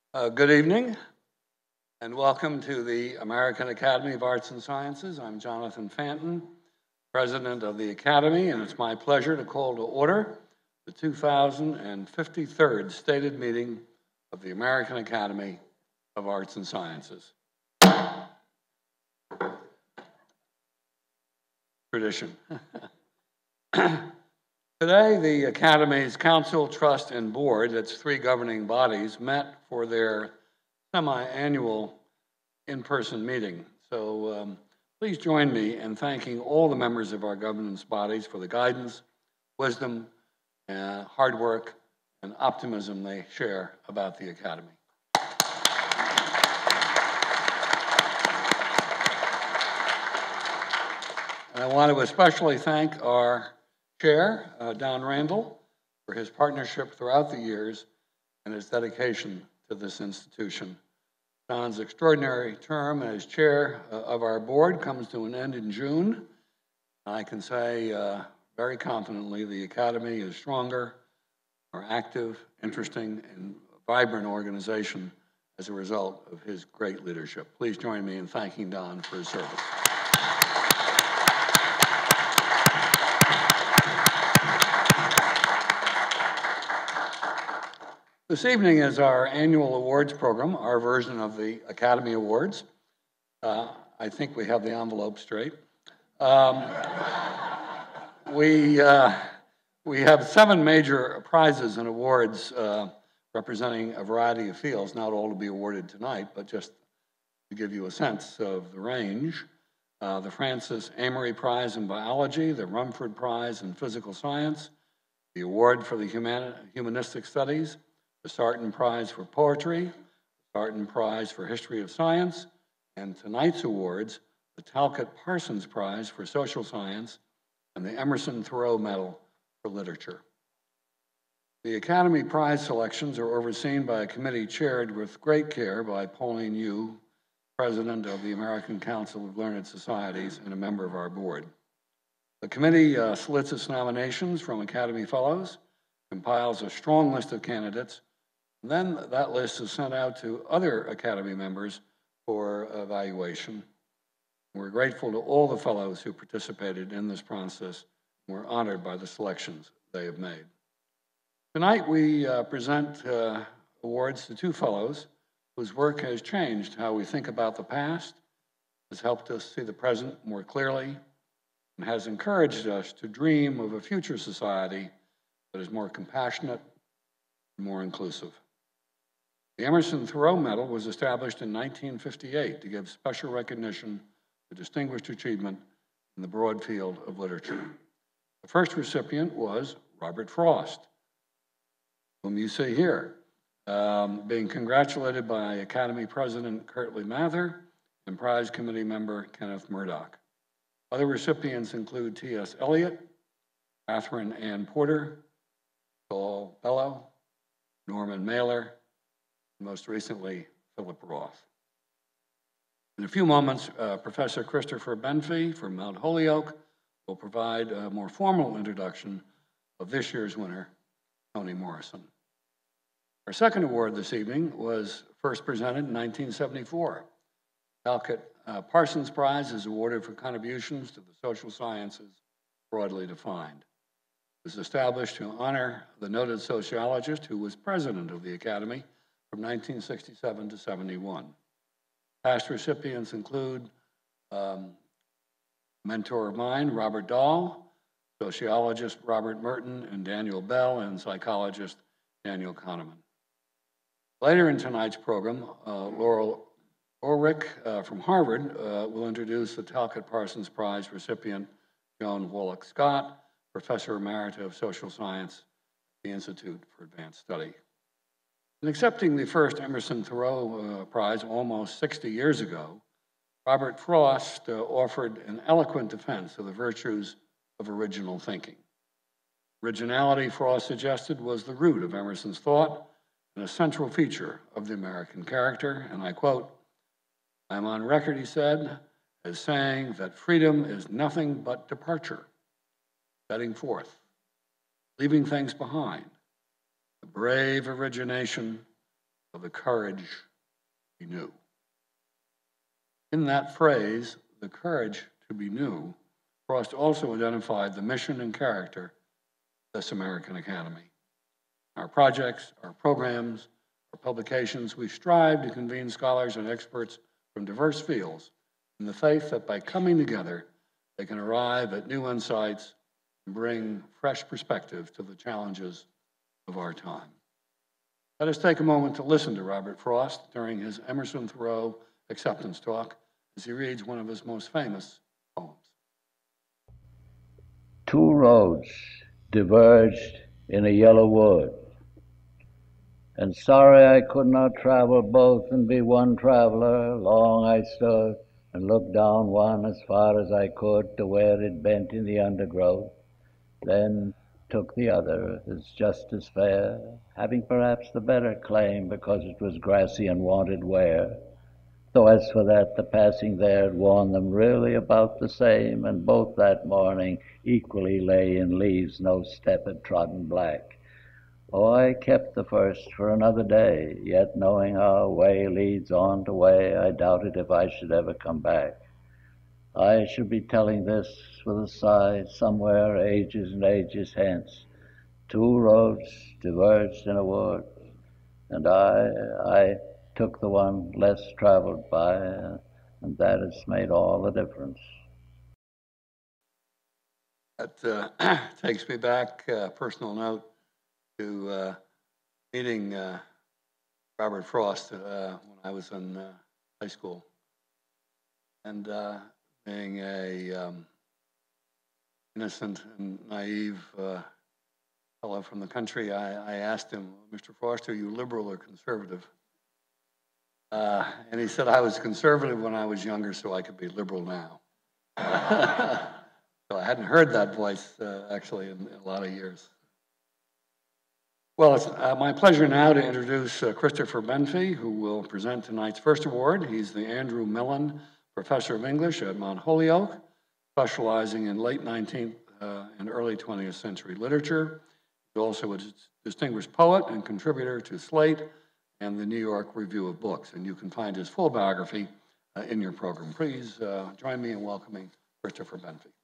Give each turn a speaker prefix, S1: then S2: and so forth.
S1: Good evening, and welcome to the American Academy of Arts and Sciences. I'm Jonathan Fanton, President of the Academy, and it's my pleasure to call to order the 2053rd stated meeting of the American Academy of Arts and Sciences. Tradition. Today, the Academy's Council, Trust, and Board, its three governing bodies, met for their semi-annual in-person meeting. So please join me in thanking all the members of our governance bodies for the guidance, wisdom, hard work, and optimism they share about the Academy. And I want to especially thank our Chair, Don Randall, for his partnership throughout the years and his dedication to this institution. Don's extraordinary term as chair of our board comes to an end in June. I can say very confidently the Academy is stronger, more active, interesting, and vibrant organization as a result of his great leadership. Please join me in thanking Don for his service. This evening is our annual awards program, our version of the Academy Awards. I think we have the envelope straight. We have 7 major prizes and awards representing a variety of fields, not all to be awarded tonight, but just to give you a sense of the range. The Francis Amory Prize in Biology, the Rumford Prize in Physical Science, the Award for the Humanistic Studies, the Sarton Prize for Poetry, the Sarton Prize for History of Science, and tonight's awards, the Talcott Parsons Prize for Social Science, and the Emerson Thoreau Medal for Literature. The Academy Prize selections are overseen by a committee chaired with great care by Pauline Yu, President of the American Council of Learned Societies and a member of our board. The committee solicits nominations from Academy Fellows, compiles a strong list of candidates, and then that list is sent out to other Academy members for evaluation. We're grateful to all the fellows who participated in this process. We're honored by the selections they have made. Tonight we present awards to 2 fellows whose work has changed how we think about the past, has helped us see the present more clearly, and has encouraged us to dream of a future society that is more compassionate and more inclusive. The Emerson Thoreau Medal was established in 1958 to give special recognition to distinguished achievement in the broad field of literature. The first recipient was Robert Frost, whom you see here, being congratulated by Academy President Curtly Mather and Prize Committee member Kenneth Murdoch. Other recipients include T.S. Eliot, Catherine Ann Porter, Saul Bellow, Norman Mailer, and most recently, Philip Roth. In a few moments, Professor Christopher Benfey from Mount Holyoke will provide a more formal introduction of this year's winner, Toni Morrison. Our second award this evening was first presented in 1974. Talcott Parsons Prize is awarded for contributions to the social sciences broadly defined. It was established to honor the noted sociologist who was president of the Academy from 1967 to 71. Past recipients include mentor of mine, Robert Dahl, sociologist Robert Merton and Daniel Bell, and psychologist Daniel Kahneman. Later in tonight's program, Laurel Ulrich from Harvard will introduce the Talcott Parsons Prize recipient, Joan Wallach Scott, Professor Emerita of Social Science at the Institute for Advanced Study. In accepting the first Emerson Thoreau Prize almost 60 years ago, Robert Frost offered an eloquent defense of the virtues of original thinking. Originality, Frost suggested, was the root of Emerson's thought and a central feature of the American character, and I quote, "I'm on record," he said, "as saying that freedom is nothing but departure, setting forth, leaving things behind, the brave origination of the courage to be new. In that phrase, the courage to be new, Frost also identified the mission and character of this American Academy. Our projects, our programs, our publications, we strive to convene scholars and experts from diverse fields in the faith that by coming together, they can arrive at new insights and bring fresh perspective to the challenges of our time. Let us take a moment to listen to Robert Frost during his Emerson Thoreau acceptance talk as he reads one of his most famous poems.
S2: Two roads diverged in a yellow wood, and sorry I could not travel both and be one traveler. Long I stood and looked down one as far as I could to where it bent in the undergrowth, then took the other as just as fair, having perhaps the better claim because it was grassy and wanted wear. Though as for that, the passing there had worn them really about the same, and both that morning equally lay in leaves no step had trodden black. Oh, I kept the first for another day, yet knowing our way leads on to way, I doubted if I should ever come back. I should be telling this with a sigh somewhere ages and ages hence. Two roads diverged in a wood, and I took the one less traveled by, and that has made all the difference.
S1: That takes me back, personal note, to meeting Robert Frost when I was in high school. And being a innocent and naive fellow from the country, I asked him, Mr. Frost, are you liberal or conservative? And he said, I was conservative when I was younger, so I could be liberal now. So I hadn't heard that voice, actually, in a lot of years. Well, it's my pleasure now to introduce Christopher Benfey, who will present tonight's first award. He's the Andrew Millen Professor of English at Mount Holyoke, specializing in late 19th and early 20th century literature. He's also a distinguished poet and contributor to Slate and the New York Review of Books, and you can find his full biography in your program. Please join me in welcoming Christopher Benfey.